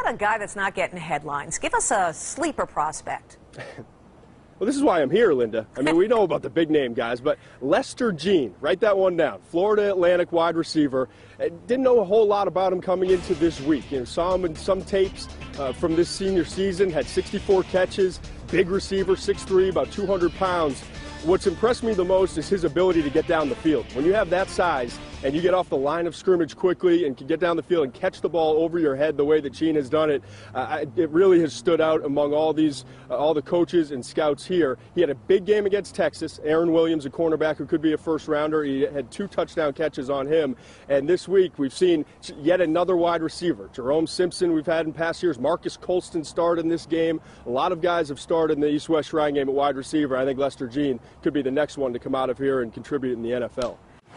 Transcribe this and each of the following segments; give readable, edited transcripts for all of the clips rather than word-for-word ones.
about a guy that's not getting headlines? Give us a sleeper prospect. Well, this is why I'm here, Linda. I mean, we know about the big name guys, but Lester Jean, write that one down. Florida Atlantic wide receiver. Didn't know a whole lot about him coming into this week. You know, saw him in some tapes from this senior season, had 64 catches, big receiver, 6'3", about 200 pounds. What's impressed me the most is his ability to get down the field. When you have that size and you get off the line of scrimmage quickly and can get down the field and catch the ball over your head the way that Jean has done it, it really has stood out among all the coaches and scouts here. He had a big game against Texas. Aaron Williams, a cornerback who could be a first-rounder, he had 2 touchdown catches on him. And this week we've seen yet another wide receiver. Jerome Simpson we've had in past years. Marcus Colston starred in this game. A lot of guys have starred in the East-West Shrine game at wide receiver. I think Lester Jean could be the next one to come out of here and contribute in the NFL.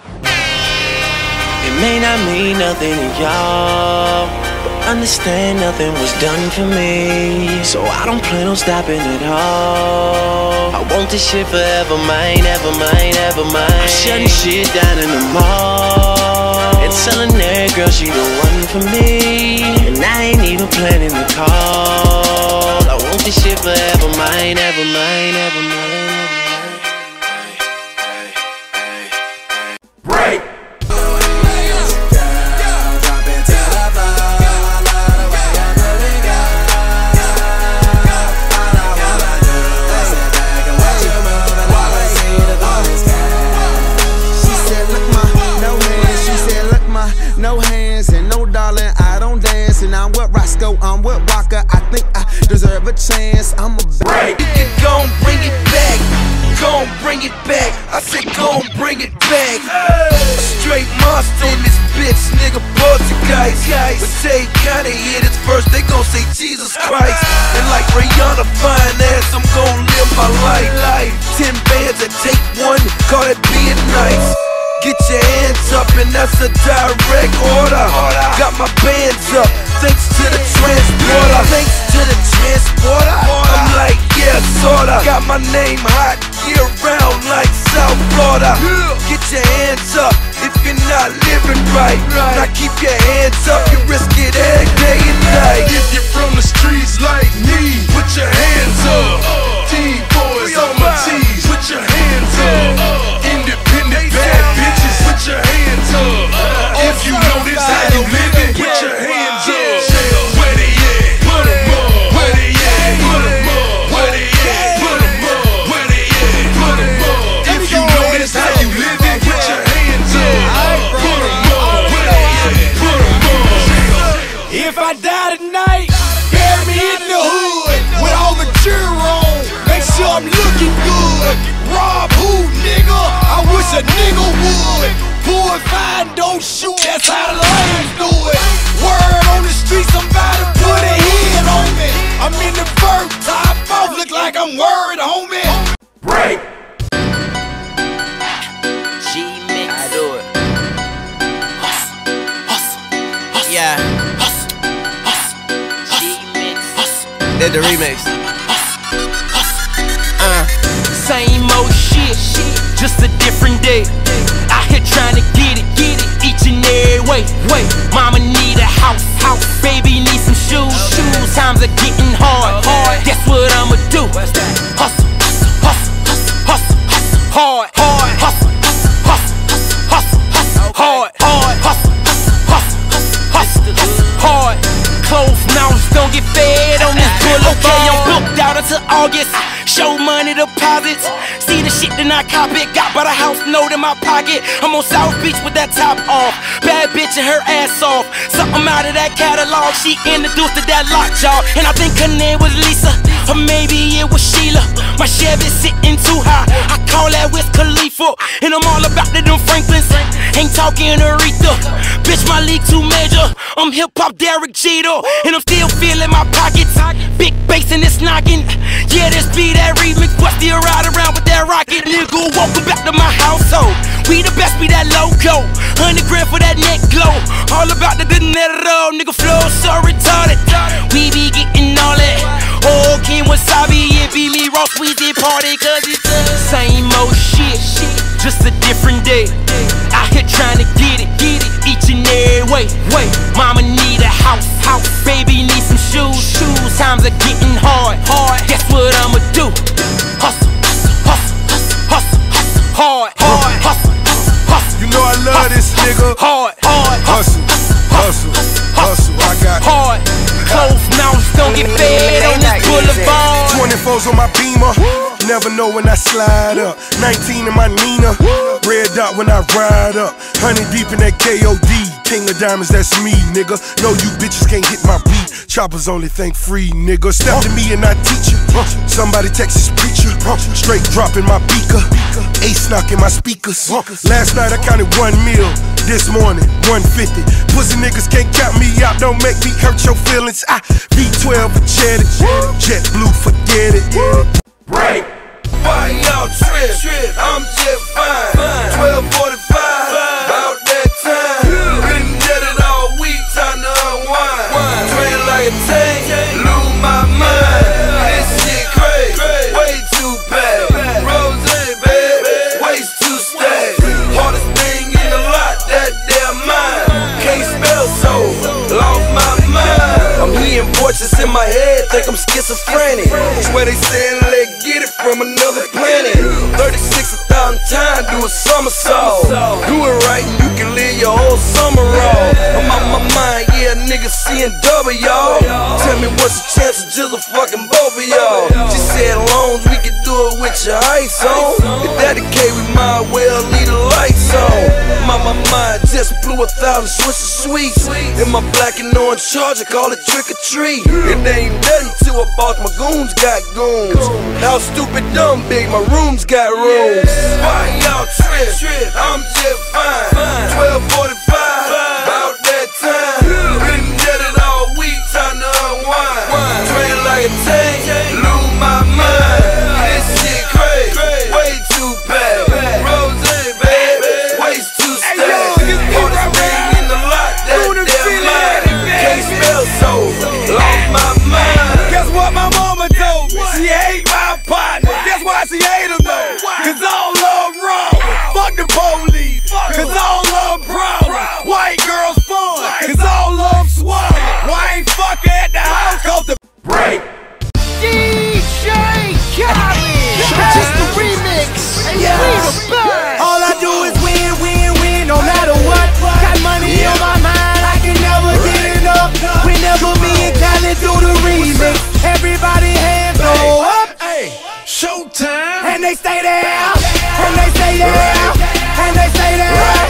It may not mean nothing to y'all, but understand nothing was done for me. So I don't plan on stopping at all. I want this shit forever mine, ever mine, ever mine. I'm shutting shit down in the mall and telling that girl she the one for me. And I ain't even planning the call. I want this shit forever mine, ever mine, ever mine. No hands and no darling, I don't dance. And I'm with Roscoe, I'm with Walker. I think I deserve a chance. I'm a break. You gon' bring it back, gon' bring it back. I said gon' bring it back. A straight monster in this bitch, nigga, Portuguese. But they kinda hit his first, they gon' say Jesus Christ. And like Rihanna fine ass, I'm gon' live my life. 10 bands that take one, call it being nice. Get your hands up and that's a direct order. Got my bands up, thanks to the transporter. Thanks to the transporter, I'm like, yeah, sorta. Got my name hot, year round like South Florida. Get your hands up if you're not living right. Now keep your hands up, you risk it every day and night. If you're from the streets like me, put your hands up. T-boys on my T's, put your hands up. Independent bad bitches, put your hands up. If you know this how you living, put your hands up. Where they at? Put 'em up. Where they at? Put 'em up. Where they at? Put 'em up. Where they at? Put 'em up. If you know this how you living, put your hands up. Put 'em up. Where they at? Put 'em up. If I die tonight, bury me in the hood with all the cheer on. Make sure I'm looking good. Rob who, nigga? I wish a nigga would. Pull it fine, don't shoot, that's how the lanes do it. Word on the street, somebody put a hit on me. I'm in the bird top off, look like I'm worried, homie. Break. G-Mix, I do it. Hustle, hustle, hustle. Yeah. Hustle, hustle, G-Mix, hustle. Did the remix. Same old shit, just a different day. Out here trying to get it, each and every way. Mama need a house, baby need some shoes. Times are getting hard, guess what I'ma do? Hustle, hustle, hustle, hustle, hard, hustle, hustle, hustle, hustle, hard, hustle, hustle, hustle, hard. Closed mouths don't get fed on this boulevard. Okay, I'm booked out until August. Show money deposits. See the shit then I cop it. Got by the house note in my pocket. I'm on South Beach with that top off. Bad bitch and her ass off. Something out of that catalog. She introduced to that lockjaw. And I think her name was Lisa, or maybe it was Sheila. My Chevy sitting too high, I call that Wiz Khalifa. And I'm all about them Franklins, ain't talking Aretha. Bitch, my league too major. I'm hip-hop Derek Jeter. And I'm still feeling my pockets. Big bass and it's knocking. Yeah, this be that remix. What's the ride around with that rocket? Nigga, welcome back to my household. We the best, be that logo. 100 grand for that neck glow. All about the dinero. Nigga flow so retarded. We be getting all that. Oh, King Wasabi, it be me, Ross Weezy party. Cause it's the same old shit, just a different day. Out here trying to get it, each and every way. Mama need a house, baby need some shit. times are getting hard. Guess what I'ma do? Hustle, hustle, hustle, hustle, hard, hustle, hustle. You know I love this nigga. Hard, Hustle, hustle, hustle. I got hard. Closed mouths don't get fed on this boulevard. 24s on my Beamer. Never know when I slide up. 19 in my Nina. Red dot when I ride up. 100 deep in that KOD. King of diamonds, that's me, nigga. No, you bitches can't hit my beat. Choppers only think free, nigga. Step to me and I teach you. Somebody Texas preacher. Straight dropping my beaker. Ace knocking my speakers. Last night I counted 1 mil. This morning, 150. Pussy niggas can't count me out. Don't make me hurt your feelings. V12 a Jet. Jet blue, forget it. Break. Why y'all trip? I'm just fine. 12:45. About that time. Been dead it all week. Time to unwind. Train like a tank. Lose my mind. This shit crazy. Way too bad. Rose, baby. Waist too stacked. Hardest thing in the lot. That damn mind. Can't spell so. Lost my mind. I'm hearing voices in my head. Think I'm schizophrenic. Swear they saying let get it from another planet. 36,000 times, do a somersault. Do it right and you can live your whole summer off. I'm on my mind, yeah, niggas seeing double, y'all. Tell me what's the chance of just a fucking both of y'all. She said long as we can do it with your ice on. If that the case, we might well leave the lights on. My mind just blew 1,000 Swisher Sweets. In my black and orange Charger, call it trick or treat. It ain't nothing till I bought my goons got goons. How stupid dumb big, my rooms got rooms. Why y'all trip? I'm just fine. 12:45, about that time. Been dead it all week, time to unwind. Train like a tank, lose my mind. This shit crazy, way too bad. Rose, baby, waist too stacked. Hardest thing in the lot, that damn mind. Can't spell so, lost my mind. Guess what my mama told me? She hate my partner. Guess why she hate him though? Cause all love wrong. Fuck the police. Cause all love problem. White girls fun. Cause all love swallow. Why ain't fuck at the house? Cause the Break. DJ Khaled. Just the remix. All I do is win, win, win, no matter what. Got money on my mind, I can never get enough. Whenever me and Khaled do the remix, everybody hands go up. Showtime. And they stay there, and they stay there, and they stay there.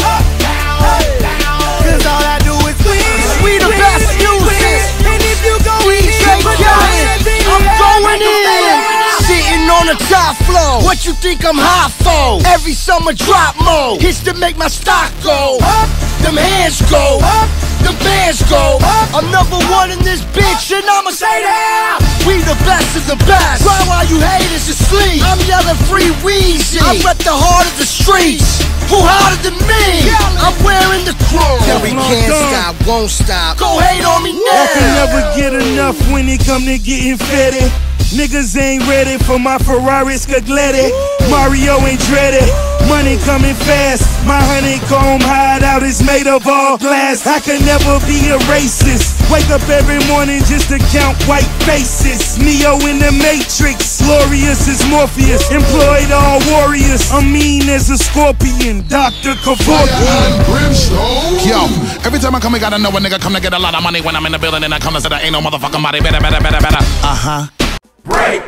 Cause all I do is win. We the best music. And if you go DJ Khaled, I'm going in. Sitting on the top floor. What you think I'm hot for? Every summer drop mode. Hits to make my stock go up. Them hands go up. The bands go up. I'm number one in this bitch, and I'ma stay there. We the best of the best. Why while you haters asleep? I'm yelling free Weezy. I rep the heart of the streets. Who harder than me? I'm wearing the chrome. Yeah, we can't stop, won't stop. Go hate on me now. I can never get enough when it come to getting fitted. Niggas ain't ready for my Ferrari Scaglietti. Mario ain't dreaded. Money coming fast. My honeycomb hideout is made of all glass. I can never be a racist. Wake up every morning just to count white faces. Neo in the Matrix. Glorious as Morpheus. Employed all warriors. I'm mean as a scorpion. Dr. Kevorkian. Yo, every time I come, I gotta know a nigga come to get a lot of money. When I'm in the building and I come to say there ain't no motherfucking body. Better. Break.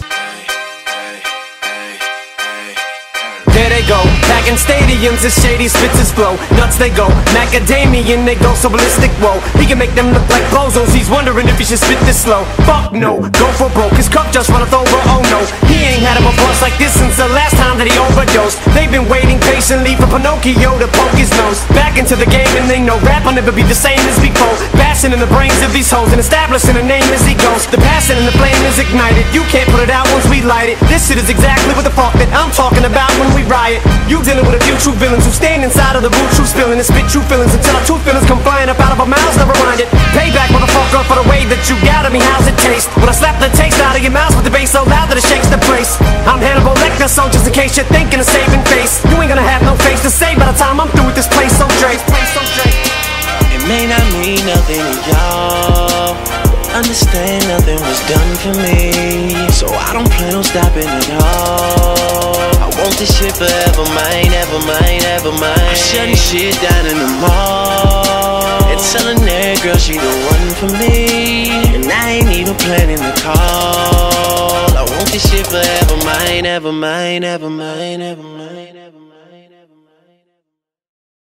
There they go, back in stadiums, it's shady spits his flow. Nuts they go, macadamian they go so ballistic, whoa. He can make them look like bozos, he's wondering if he should spit this slow. Fuck no, go for broke, his cup just runneth over, oh no. He ain't had him a bust like this since the last time that he overdosed. They've been waiting patiently for Pinocchio to poke his nose back into the game, and they know rap will never be the same as before. Bashing in the brains of these hoes and establishing a name as he goes. The passion and the flame is ignited, you can't put it out once we light it. This shit is exactly what the fuck that I'm talking about when we riot. You dealing with a few true villains who stand inside of the root, true spilling and spit true feelings until our truth feelings come flying up out of our mouths, never mind it. Payback, motherfucker, for the way that you got at me, how's it taste? When I slap the taste out of your mouth with the bass so loud that it shakes the place. I'm Hannibal Lecter, so just in case you're thinking of saving face, you ain't gonna have no face to say by the time I'm through with this place, so Drake. It may not mean nothing to y'all, but understand understand nothing was done for me, so I don't plan on stopping at all. I want this shit forever mine, ever mine, ever mine. I'm shutting shit down in the mall and telling that girl she the one for me, and I ain't even planning to call. I want this shit forever mine, ever mine, ever mine, ever mine, ever mine.